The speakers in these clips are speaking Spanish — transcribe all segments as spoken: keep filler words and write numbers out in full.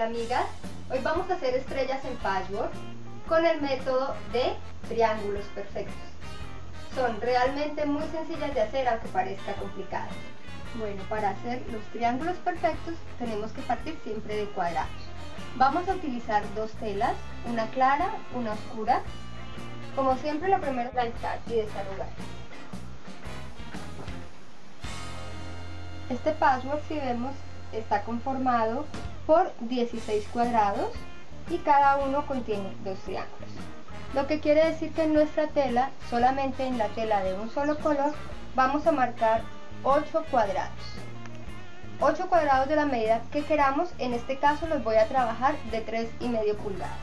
Hola amigas, hoy vamos a hacer estrellas en patchwork con el método de triángulos perfectos. Son realmente muy sencillas de hacer aunque parezca complicado. Bueno, para hacer los triángulos perfectos tenemos que partir siempre de cuadrados. Vamos a utilizar dos telas, una clara, una oscura. Como siempre, lo primero es planchar y desarrugar. Este patchwork, si vemos, está conformado por dieciséis cuadrados y cada uno contiene dos triángulos. Lo que quiere decir que en nuestra tela, solamente en la tela de un solo color, vamos a marcar ocho cuadrados. ocho cuadrados de la medida que queramos. En este caso los voy a trabajar de tres y medio pulgadas.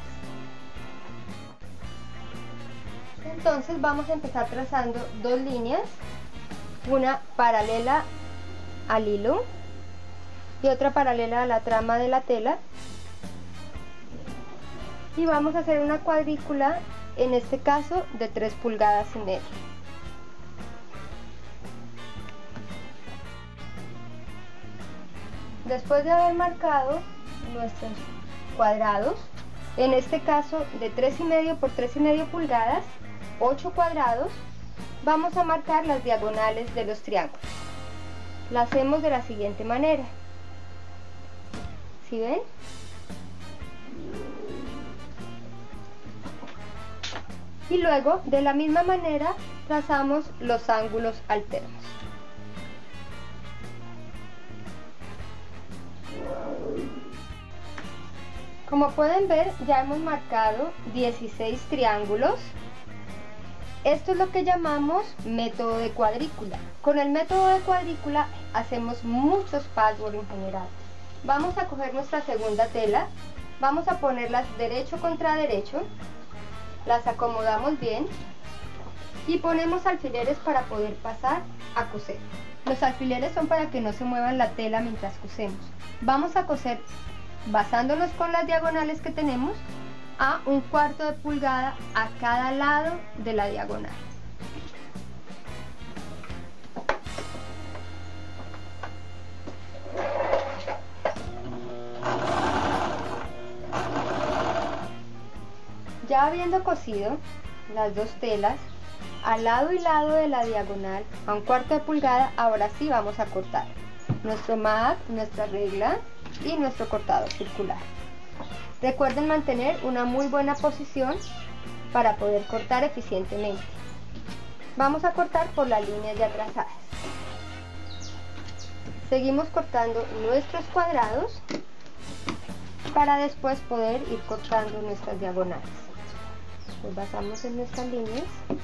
Entonces vamos a empezar trazando dos líneas, una paralela al hilo y otra paralela a la trama de la tela, y vamos a hacer una cuadrícula, en este caso de tres pulgadas y media. Después de haber marcado nuestros cuadrados, en este caso de tres y medio por tres y medio pulgadas, ocho cuadrados, vamos a marcar las diagonales de los triángulos. La hacemos de la siguiente manera. ¿Sí ven? Y luego, de la misma manera, trazamos los ángulos alternos. Como pueden ver, ya hemos marcado dieciséis triángulos. Esto es lo que llamamos método de cuadrícula. Con el método de cuadrícula hacemos muchos patchwork en general. Vamos a coger nuestra segunda tela, vamos a ponerlas derecho contra derecho, las acomodamos bien y ponemos alfileres para poder pasar a coser. Los alfileres son para que no se muevan la tela mientras cosemos. Vamos a coser basándonos con las diagonales que tenemos a un cuarto de pulgada a cada lado de la diagonal. Ya habiendo cosido las dos telas al lado y lado de la diagonal a un cuarto de pulgada, ahora sí vamos a cortar nuestro mat, nuestra regla y nuestro cortador circular. Recuerden mantener una muy buena posición para poder cortar eficientemente. Vamos a cortar por las líneas ya trazadas. Seguimos cortando nuestros cuadrados para después poder ir cortando nuestras diagonales. Nos basamos en nuestras líneas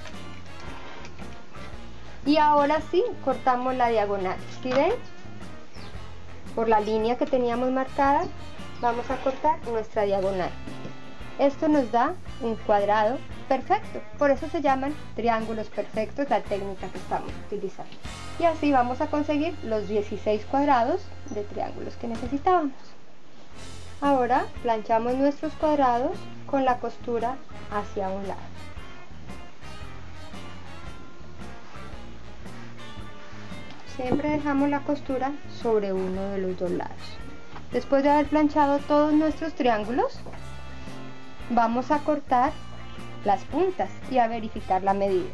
y ahora sí cortamos la diagonal. ¿Sí ven? Por la línea que teníamos marcada vamos a cortar nuestra diagonal. Esto nos da un cuadrado perfecto, por eso se llaman triángulos perfectos, la técnica que estamos utilizando. Y así vamos a conseguir los dieciséis cuadrados de triángulos que necesitábamos. Ahora planchamos nuestros cuadrados con la costura hacia un lado. Siempre dejamos la costura sobre uno de los dos lados. Después de haber planchado todos nuestros triángulos, vamos a cortar las puntas y a verificar la medida.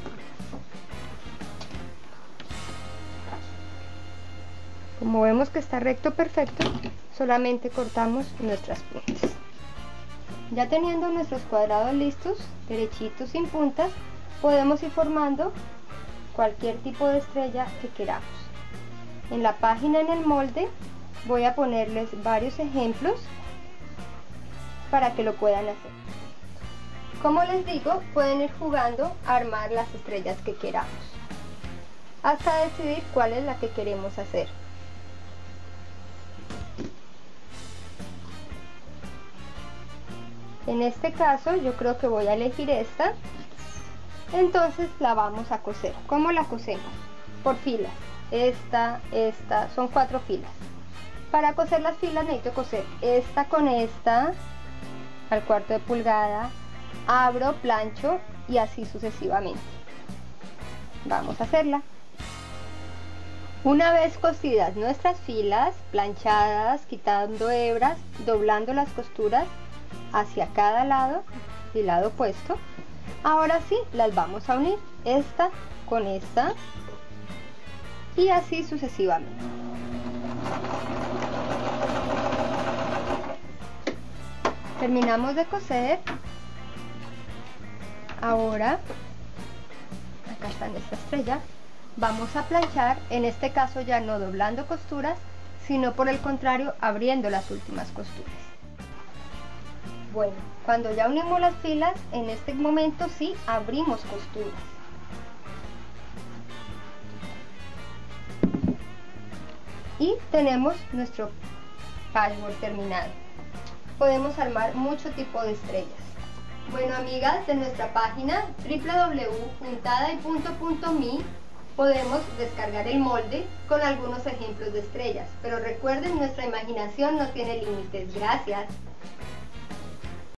Como vemos que está recto perfecto, solamente cortamos nuestras puntas. Ya teniendo nuestros cuadrados listos, derechitos sin puntas, podemos ir formando cualquier tipo de estrella que queramos. En la página, en el molde, voy a ponerles varios ejemplos para que lo puedan hacer. Como les digo, pueden ir jugando a armar las estrellas que queramos hasta decidir cuál es la que queremos hacer. En este caso yo creo que voy a elegir esta, entonces la vamos a coser. ¿Cómo la cosemos? Por filas. Esta, esta, son cuatro filas. Para coser las filas necesito coser esta con esta al cuarto de pulgada, abro, plancho y así sucesivamente. Vamos a hacerla. Una vez cosidas nuestras filas, planchadas, quitando hebras, doblando las costuras hacia cada lado y lado opuesto, ahora sí las vamos a unir, esta con esta y así sucesivamente. Terminamos de coser. Ahora, acá está nuestra estrella. Vamos a planchar, en este caso ya no doblando costuras, sino por el contrario abriendo las últimas costuras. Bueno, cuando ya unimos las filas, en este momento sí abrimos costuras. Y tenemos nuestro patchwork terminado. Podemos armar mucho tipo de estrellas. Bueno, amigas, de nuestra página w w w punto puntada y punto punto me podemos descargar el molde con algunos ejemplos de estrellas. Pero recuerden, nuestra imaginación no tiene límites. Gracias.